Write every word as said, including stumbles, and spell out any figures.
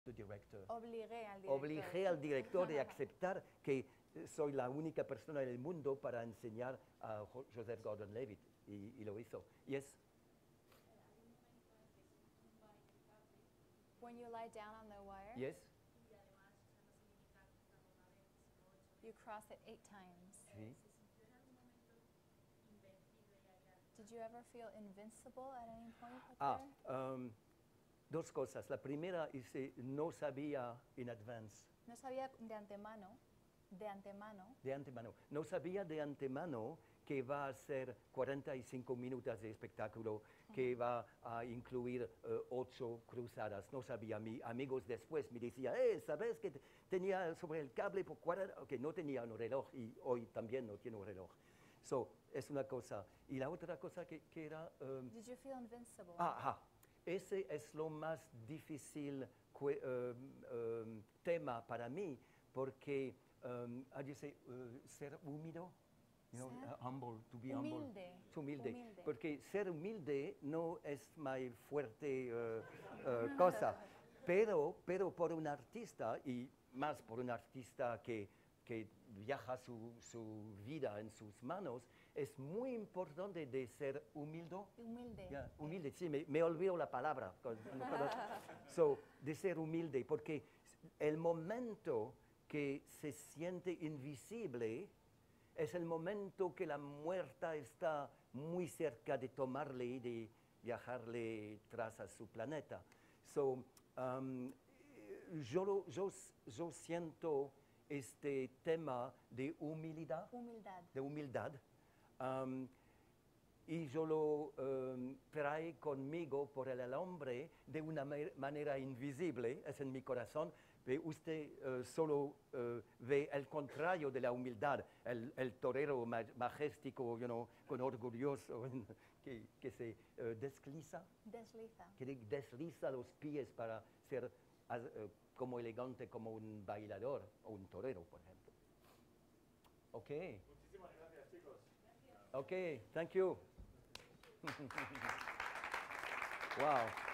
the director. Obligué al director. Obligué al director de aceptar que soy la única persona en el mundo para enseñar a Joseph Gordon-Levitt, y, y lo hizo. Yes? When you lie down on the wire, Yes? you cross it eight times. Sí. Did you ever feel invincible at any point up Ah, there? um, dos cosas. La primera es que no sabía en advance. No sabía de antemano, de antemano, De antemano. No sabía de antemano que va a ser cuarenta y cinco minutos de espectáculo, que va a incluir uh, ocho cruzadas. No sabía. Mis amigos después me decían, eh, ¿sabes que tenía sobre el cable por cuarenta? Que no tenía un reloj y hoy también no tiene un reloj. So, es una cosa. Y la otra cosa que, que era... Um, did you feel invincible? Ajá. Ese es lo más difícil que, um, um, tema para mí, porque, um, how do you say, uh, ser humilde, you know, Ser uh, humble, to be humilde. humble. Humilde. Humilde. Porque ser humilde no es mi fuerte uh, uh, cosa, pero, pero por un artista, y más por un artista que que viaja su, su vida en sus manos, es muy importante de ser humilde. Humilde. Yeah, humilde, sí, me, me olvido la palabra. So, de ser humilde, porque el momento que se siente invisible es el momento que la muerta está muy cerca de tomarle y de viajarle tras a su planeta. So, um, yo, lo, yo, yo siento este tema de humildad, Humildad. de humildad, um, y yo lo um, trae conmigo por el hombre de una manera invisible, es en mi corazón. Ve, usted uh, solo uh, ve el contrario de la humildad, el, el torero ma majestático, you know, con orgulloso, que, que se uh, desliza, Desliza. que desliza los pies para ser uh, como elegante como un bailador o un torero, por ejemplo. Ok. Muchísimas gracias, chicos. Ok, thank you. Wow.